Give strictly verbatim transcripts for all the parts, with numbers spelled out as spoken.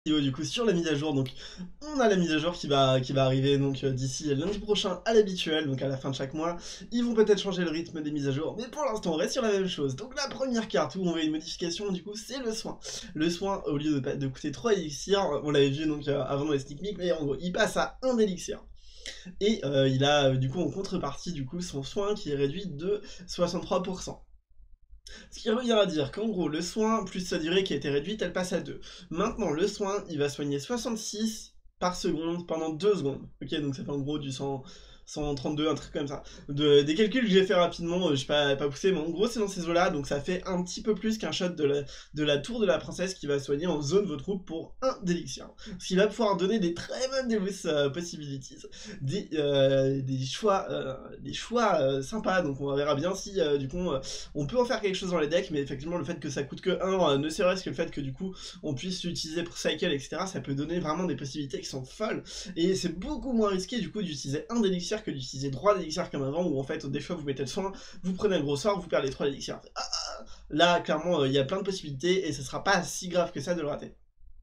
Du coup sur la mise à jour, donc on a la mise à jour qui va, qui va arriver donc euh, d'ici lundi prochain à l'habituel, donc à la fin de chaque mois. Ils vont peut-être changer le rythme des mises à jour, mais pour l'instant on reste sur la même chose. Donc la première carte où on voit une modification, du coup c'est le soin. Le soin, au lieu de, de coûter trois élixirs, on l'avait vu donc euh, avant dans les sneak peek, mais en gros il passe à un élixir. Et euh, il a euh, du coup en contrepartie du coup son soin qui est réduit de soixante-trois pour cent. Ce qui revient à dire qu'en gros, le soin, plus sa durée qui a été réduite, elle passe à deux. Maintenant, le soin, il va soigner soixante-six par seconde pendant deux secondes. Ok, donc ça fait en gros du cent, cent trente-deux, un truc comme ça. De, des calculs que j'ai fait rapidement, euh, je sais pas, pas poussé, mais en gros, c'est dans ces eaux-là, donc ça fait un petit peu plus qu'un shot de la, de la tour de la princesse qui va soigner en zone vos troupes pour un d'élixir. Ce qui va pouvoir donner des très bonnes Deus uh, possibilities, des, euh, des choix, euh, des choix euh, sympas, donc on verra bien si euh, du coup euh, on peut en faire quelque chose dans les decks, mais effectivement le fait que ça coûte que un, euh, ne serait-ce que le fait que du coup on puisse l'utiliser pour cycle, et cetera, ça peut donner vraiment des possibilités qui sont folles, et c'est beaucoup moins risqué du coup d'utiliser un d'élixir que d'utiliser trois d'élixirs comme avant, où en fait des fois vous mettez le soin, vous prenez un gros sort, vous perdez trois d'élixirs. Ah, ah, là clairement il euh, y a plein de possibilités, et ce sera pas si grave que ça de le rater.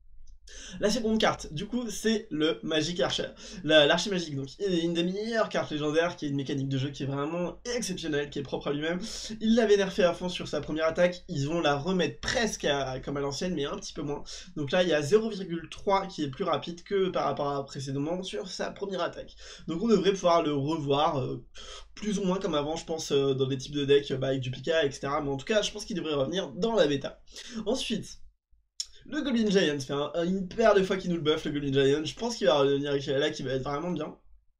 La seconde carte, du coup, c'est le Magic Archer. L'archer magique, donc, est une des meilleures cartes légendaires, qui est une mécanique de jeu qui est vraiment exceptionnelle, qui est propre à lui-même. Ils l'avaient nerfé à fond sur sa première attaque, ils vont la remettre presque à, comme à l'ancienne, mais un petit peu moins. Donc là, il y a zéro virgule trois qui est plus rapide que par rapport à précédemment sur sa première attaque. Donc on devrait pouvoir le revoir, euh, plus ou moins comme avant, je pense, euh, dans des types de decks bah, avec du Pika, et cetera. Mais en tout cas, je pense qu'il devrait revenir dans la bêta. Ensuite, le Goblin Giant, fait un, une paire de fois qu'il nous le buff, le Goblin Giant. Je pense qu'il va revenir là, qui va être vraiment bien.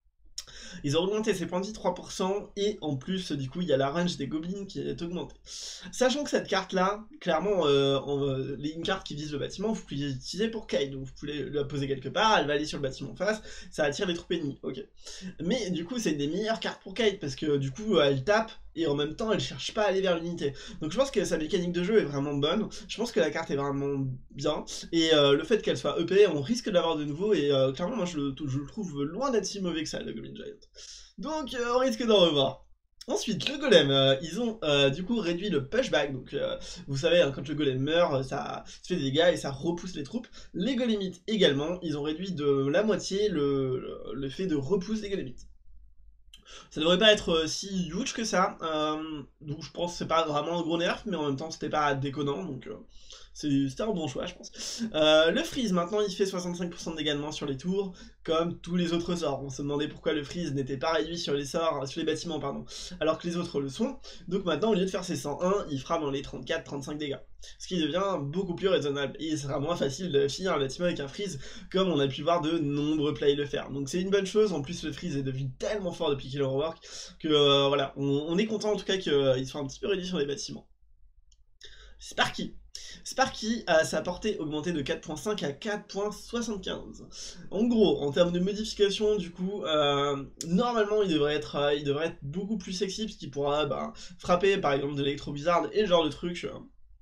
Ils ont augmenté ses points de vie trois pour cent, et en plus, du coup, il y a la range des Goblins qui est augmentée. Sachant que cette carte-là, clairement, euh, en, euh, une carte qui vise le bâtiment, vous pouvez l'utiliser pour Kyle, donc vous pouvez la poser quelque part, elle va aller sur le bâtiment en face, ça attire les troupes ennemies, ok. Mais du coup, c'est une des meilleures cartes pour Kyle, parce que du coup, elle tape, et en même temps, elle cherche pas à aller vers l'unité. Donc je pense que sa mécanique de jeu est vraiment bonne, je pense que la carte est vraiment bien, et euh, le fait qu'elle soit E P, on risque de l'avoir de nouveau, et euh, clairement, moi, je le, je le trouve loin d'être si mauvais que ça, le Goblin Giant. Donc euh, on risque d'en revoir. Ensuite, le golem, euh, ils ont euh, du coup réduit le pushback, donc euh, vous savez, hein, quand le golem meurt, ça fait des dégâts et ça repousse les troupes. Les golemites également, ils ont réduit de la moitié le, le, le fait de repousse des golemites. Ça devrait pas être si huge que ça, euh, donc je pense que c'est pas vraiment un gros nerf, mais en même temps c'était pas déconnant, donc euh, c'était un bon choix je pense. Euh, le freeze maintenant il fait soixante-cinq pour cent de dégâts de moins sur les tours, comme tous les autres sorts. On se demandait pourquoi le freeze n'était pas réduit sur les sorts, sur les bâtiments pardon, alors que les autres le sont, donc maintenant au lieu de faire ses cent un, il fera dans les trente-quatre trente-cinq dégâts. Ce qui devient beaucoup plus raisonnable, et il sera moins facile de finir un bâtiment avec un freeze, comme on a pu voir de nombreux plays le faire. Donc c'est une bonne chose, en plus le freeze est devenu tellement fort depuis qu'il est rework, que euh, voilà, on, on est content en tout cas qu'il euh, soit un petit peu réduit sur les bâtiments. Sparky. Sparky a sa portée augmentée de quatre virgule cinq à quatre virgule soixante-quinze. En gros, en termes de modification, du coup, euh, normalement il devrait, être, euh, il devrait être beaucoup plus sexy, puisqu'il pourra bah, frapper par exemple de l'électro-bizarre et ce genre de trucs. Euh,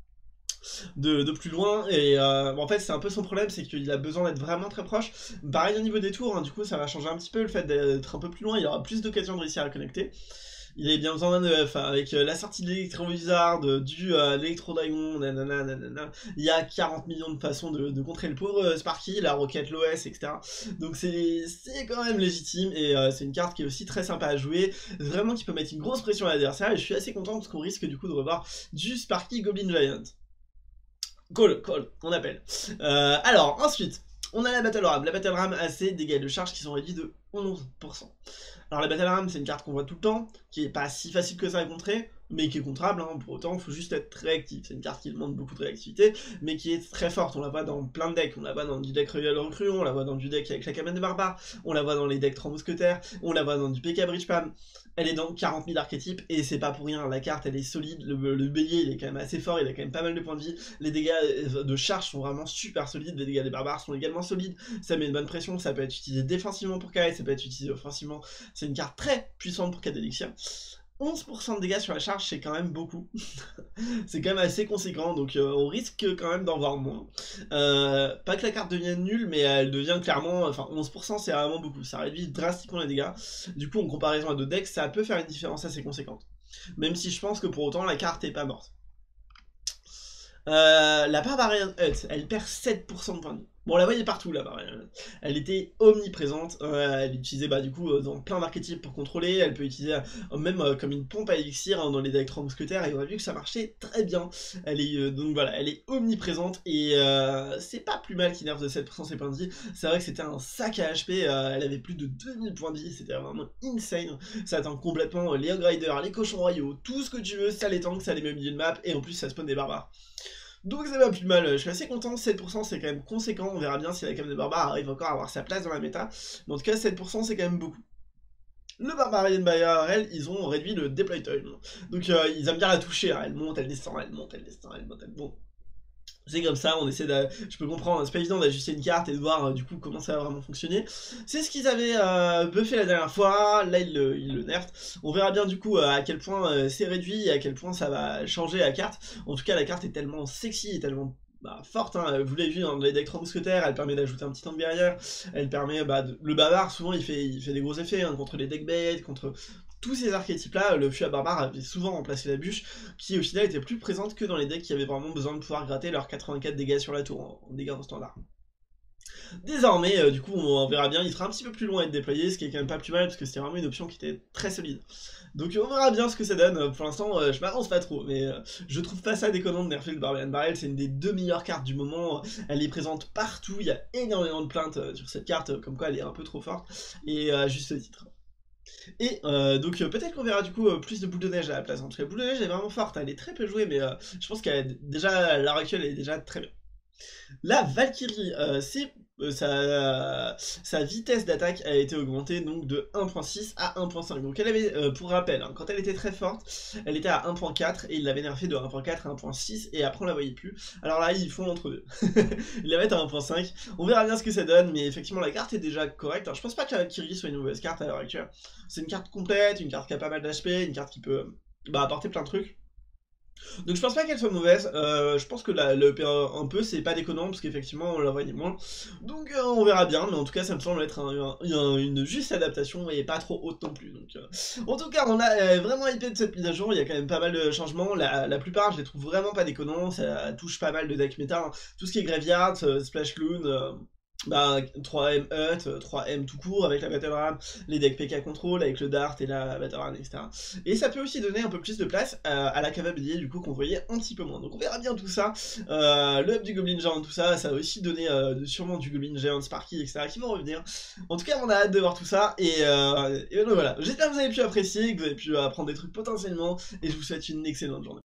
De, de, plus loin, et euh, en fait c'est un peu son problème, c'est qu'il a besoin d'être vraiment très proche. Pareil au niveau des tours, hein, du coup ça va changer un petit peu le fait d'être un peu plus loin, il y aura plus d'occasions de réussir à connecter. Il a bien besoin d'un neuf, avec euh, la sortie de l'électro-wizard, du euh, l'électro-dragon, nanana, nanana. Il y a quarante millions de façons de, de contrer le pauvre euh, Sparky, la roquette, l'O S, et cetera. Donc c'est quand même légitime, et euh, c'est une carte qui est aussi très sympa à jouer, vraiment qui peut mettre une grosse pression à l'adversaire, et je suis assez content parce qu'on risque du coup de revoir du Sparky Goblin Giant. Call, call, on appelle. Euh, alors, ensuite, on a la Battle Ram. La Battle Ram a ses dégâts de charge qui sont réduits de onze pour cent. Alors la Battle Ram, c'est une carte qu'on voit tout le temps, qui est pas si facile que ça à contrer, mais qui est contrable, hein, pour autant, il faut juste être très réactif. C'est une carte qui demande beaucoup de réactivité, mais qui est très forte. On la voit dans plein de decks. On la voit dans du deck Royal Recruon, on la voit dans du deck avec la Cabane des Barbares, on la voit dans les decks trois mousquetaires, on la voit dans du P K Bridge Pam. Elle est dans quarante mille archétypes, et c'est pas pour rien. La carte, elle est solide, le, le bélier, il est quand même assez fort, il a quand même pas mal de points de vie. Les dégâts de charge sont vraiment super solides, les dégâts des barbares sont également solides. Ça met une bonne pression, ça peut être utilisé défensivement pour K, ça peut être utilisé offensivement. C'est une carte très puissante pour quatre d'élixir. onze pour cent de dégâts sur la charge, c'est quand même beaucoup. C'est quand même assez conséquent, donc euh, on risque quand même d'en voir moins. Euh, pas que la carte devienne nulle, mais elle devient clairement... Enfin, onze pour cent c'est vraiment beaucoup, ça réduit drastiquement les dégâts. Du coup, en comparaison à d'autres decks, ça peut faire une différence assez conséquente. Même si je pense que pour autant, la carte est pas morte. Euh, la Barbarian Hut, elle perd sept pour cent de points de vie. Bon, on la voyait partout là-bas, elle était omniprésente, euh, elle utilisait bah, du coup euh, dans plein d'archétypes pour contrôler, elle peut utiliser euh, même euh, comme une pompe à élixir hein, dans les decks trois mousquetaires, et on a vu que ça marchait très bien. Elle est, euh, donc voilà, elle est omniprésente, et euh, c'est pas plus mal qu'il nerf de sept pour cent ses points de vie, c'est vrai que c'était un sac à H P, euh, elle avait plus de deux mille points de vie, c'était vraiment insane, ça atteint complètement euh, les Hog Riders, les cochons royaux, tout ce que tu veux, ça les tanks, ça les met au milieu de map, et en plus ça spawn des barbares. Donc c'est pas plus mal, je suis assez content, sept pour cent c'est quand même conséquent, on verra bien si la cam de barbare arrive encore à avoir sa place dans la méta, mais en tout cas sept pour cent c'est quand même beaucoup. Le Barbarian by A R L, ils ont réduit le deploy time, donc euh, ils aiment bien la toucher, hein. Elle monte, elle descend, elle monte, elle descend, elle monte, elle monte. C'est comme ça, on essaie de... Je peux comprendre, c'est pas évident d'ajuster une carte et de voir euh, du coup comment ça va vraiment fonctionner. C'est ce qu'ils avaient euh, buffé la dernière fois, là ils le, ils le nerfent. On verra bien du coup euh, à quel point euh, c'est réduit et à quel point ça va changer la carte. En tout cas la carte est tellement sexy et tellement... Bah, forte, hein. Vous l'avez vu dans les decks trois mousquetaires, elle permet d'ajouter un petit tank derrière, elle permet, bah, de... le bavard souvent il fait, il fait des gros effets hein, contre les deck bait, contre tous ces archétypes là, le fusil à barbare avait souvent remplacé la bûche, qui au final était plus présente que dans les decks qui avaient vraiment besoin de pouvoir gratter leurs quatre-vingt-quatre dégâts sur la tour, en, en dégâts en standard. Désormais, euh, du coup, on verra bien, il sera un petit peu plus long à être déployé, ce qui est quand même pas plus mal, parce que c'était vraiment une option qui était très solide. Donc on verra bien ce que ça donne, pour l'instant euh, je m'avance pas trop, mais euh, je trouve pas ça déconnant de nerfer le Barbarian by A R L, c'est une des deux meilleures cartes du moment, elle est présente partout, il y a énormément de plaintes euh, sur cette carte, comme quoi elle est un peu trop forte, et à euh, juste titre. Et euh, donc euh, peut-être qu'on verra du coup euh, plus de boule de neige à la place, parce que la boule de neige est vraiment forte, elle est très peu jouée, mais euh, je pense qu'elle déjà, à l'heure actuelle, elle est déjà très bien. La Valkyrie, euh, c'est euh, sa, sa vitesse d'attaque a été augmentée donc de un point six à un point cinq. Donc elle avait, euh, pour rappel, hein, quand elle était très forte, elle était à un point quatre et il l'avait nerfé de un point quatre à un point six et après on la voyait plus. Alors là ils font l'entre-deux. Ils la mettent à un point cinq. On verra bien ce que ça donne, mais effectivement la carte est déjà correcte. Alors je pense pas que la Valkyrie soit une mauvaise carte à l'heure actuelle. C'est une carte complète, une carte qui a pas mal d'H P, une carte qui peut bah, apporter plein de trucs. Donc je pense pas qu'elle soit mauvaise, euh, je pense que la, le P un, un peu c'est pas déconnant parce qu'effectivement on la voyait moins. Donc euh, on verra bien, mais en tout cas ça me semble être un, un, une juste adaptation et pas trop haute non plus. Donc, euh... En tout cas on a euh, vraiment hypé de cette mise à jour, il y a quand même pas mal de changements, la, la plupart je les trouve vraiment pas déconnants, ça touche pas mal de deck méta, hein. Tout ce qui est Graveyard, euh, Splash Loon... Euh... Bah, trois M Hut, trois M tout court avec la Battle Ram, les decks P K Control avec le Dart et la Battle Ram, et cetera. Et ça peut aussi donner un peu plus de place à, à la cavalier du coup qu'on voyait un petit peu moins. Donc on verra bien tout ça. Euh, le up du Goblin Géant, tout ça, ça va aussi donner euh, sûrement du Goblin Géant Sparky, et cetera qui vont revenir. En tout cas, on a hâte de voir tout ça. Et, euh, et donc voilà, j'espère que vous avez pu apprécier, que vous avez pu apprendre des trucs potentiellement. Et je vous souhaite une excellente journée.